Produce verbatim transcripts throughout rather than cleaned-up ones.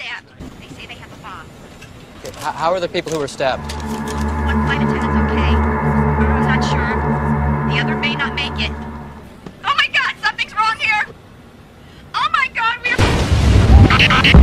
stabbed. They say they have a bomb. Okay. How, how are the people who were stabbed? One flight attendant's okay. I'm not sure. The other may not make it. Oh my God, something's wrong here! Oh my God, we're...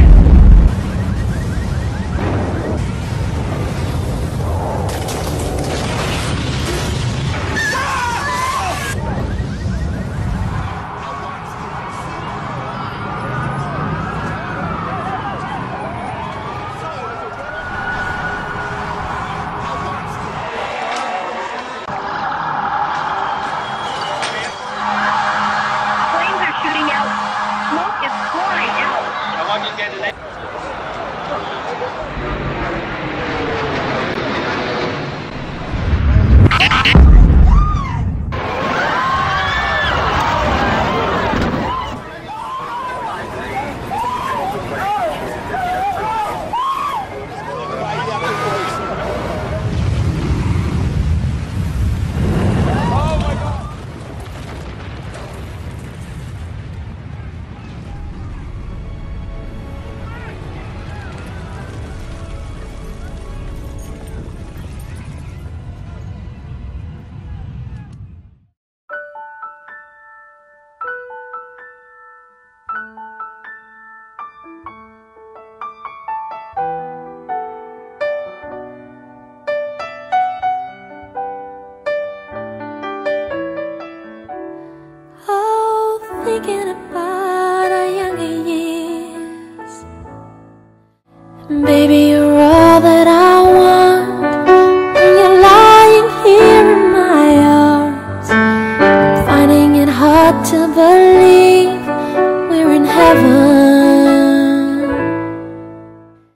Thinking about our younger years, baby.